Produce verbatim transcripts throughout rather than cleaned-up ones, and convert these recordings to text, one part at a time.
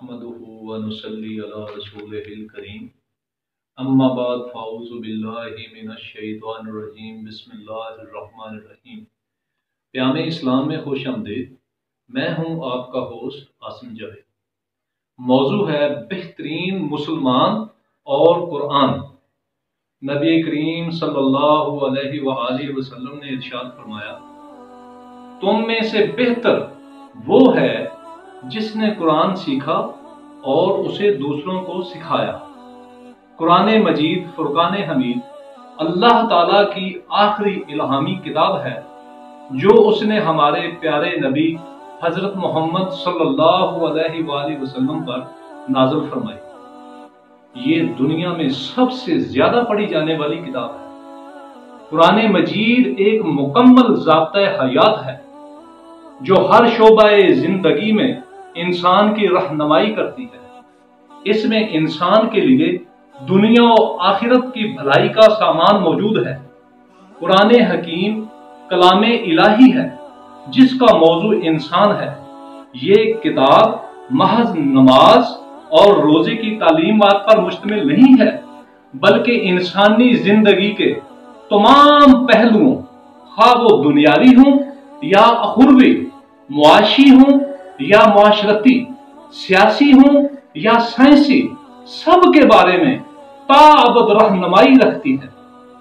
नहमदुहु व नुसल्ली अला रसूलिहिल करीम अम्मा बाद फ़ाऊज़ु बिल्लाहि मिनश शैतानिर रजीम बिस्मिल्लाहिर रहमानिर रहीम। प्याम इस्लाम में खुश आमदीद। मैं हूँ आपका होस्ट आसिम जावेद। मौजू है बेहतरीन मुसलमान और कुरान। नबी करीम सल्लल्लाहु अलैहि वआलिहि वसल्लम ने इरशाद फरमाया, तुम में से बेहतर वो है जिसने कुरान सीखा और उसे दूसरों को सिखाया। कुरान मजीद फुरकान हमीद अल्लाह ताला की आखिरी इल्हामी किताब है जो उसने हमारे प्यारे नबी हजरत मोहम्मद सल्लल्लाहु अलैहि वसल्लम पर नाज़िल फरमाई। ये दुनिया में सबसे ज्यादा पढ़ी जाने वाली किताब है। कुरान मजीद एक मुकम्मल ज़ाब्ता हयात है जो हर शोबाए जिंदगी में इंसान की रहनुमाई करती है। इसमें इंसान के लिए दुनिया और आखिरत की भलाई का सामान मौजूद है। कुरान हकीम कलाम इलाही है जिसका मौजू इंसान है। ये किताब महज नमाज और रोजे की तालीमात पर मुश्तमिल नहीं है, बल्कि इंसानी जिंदगी के तमाम पहलुओं, खा वो दुनियावी हों या अखुरवी, मुआशी हों या मुआशरती, सियासी हों या साइंसी, सब के बारे में ताअबद रहनुमाई रखती है।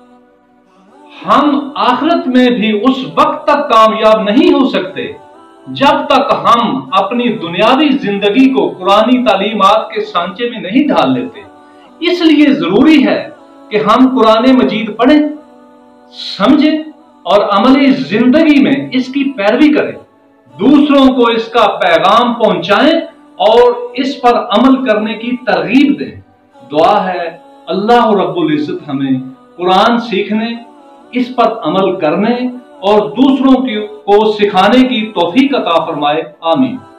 हम आखिरत में भी उस वक्त तक कामयाब नहीं हो सकते जब तक हम अपनी दुनियावी जिंदगी को कुरानी तालीमात के सांचे में नहीं ढाल लेते। इसलिए जरूरी है कि हम कुरान मजीद पढ़ें, समझें और अमली जिंदगी में इसकी पैरवी करें, दूसरों को इसका पैगाम पहुंचाएं और इस पर अमल करने की तरगीब दें। दुआ है अल्लाह रब्बुल इज्जत हमें कुरान सीखने, इस पर अमल करने और दूसरों को सिखाने की तौफीक अता फरमाए। आमीन।